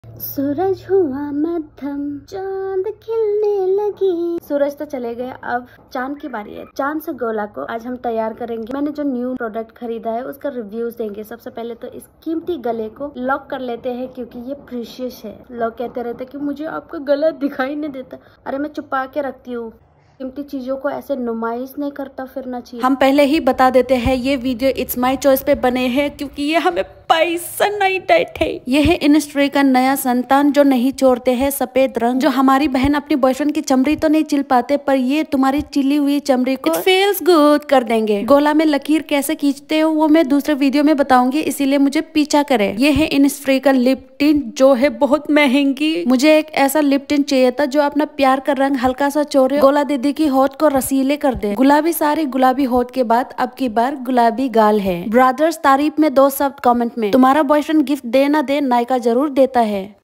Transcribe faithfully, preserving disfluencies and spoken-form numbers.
सूरज हुआ मध्यम, चांद खिलने लगी। सूरज तो चले गए, अब चांद की बारी है। चांद से गोला को आज हम तैयार करेंगे। मैंने जो न्यू प्रोडक्ट खरीदा है उसका रिव्यूज देंगे। सबसे पहले तो इस कीमती गले को लॉक कर लेते हैं क्योंकि ये प्रीशियस है। लोग कहते रहते कि मुझे आपका गला दिखाई नहीं देता। अरे मैं छुपा के रखती हूँ। कीमती चीजों को ऐसे नुमाइश नहीं करता फिरना चाहिए। हम पहले ही बता देते हैं ये वीडियो इट्स माय चॉइस पे बने हैं क्योंकि ये हमें पैसा नहीं देते। ये है इनिस्ट्री का नया संतान जो नहीं छोड़ते हैं सफेद रंग। जो हमारी बहन अपनी बॉयफ्रेंड की चमड़ी तो नहीं चिल पाते पर ये तुम्हारी चिली हुई चमड़ी को इट फील्स गुड कर देंगे। गोला में लकीर कैसे खींचते हो वो मैं दूसरे वीडियो में बताऊंगी, इसीलिए मुझे पीछा करे। ये है इनिस्ट्री का लिप टिंट जो है बहुत महंगी। मुझे एक ऐसा लिप टिंट चाहिए था जो अपना प्यार का रंग हल्का सा छोड़े, गोला दीदी की होठ को रसीले कर दे। गुलाबी सारी गुलाबी होठ के बाद अब की बार गुलाबी गाल है। ब्रदर्स तारीफ में दो शब्द कमेंट में। तुम्हारा बॉयफ्रेंड गिफ्ट दे ना दे, नायका जरूर देता है।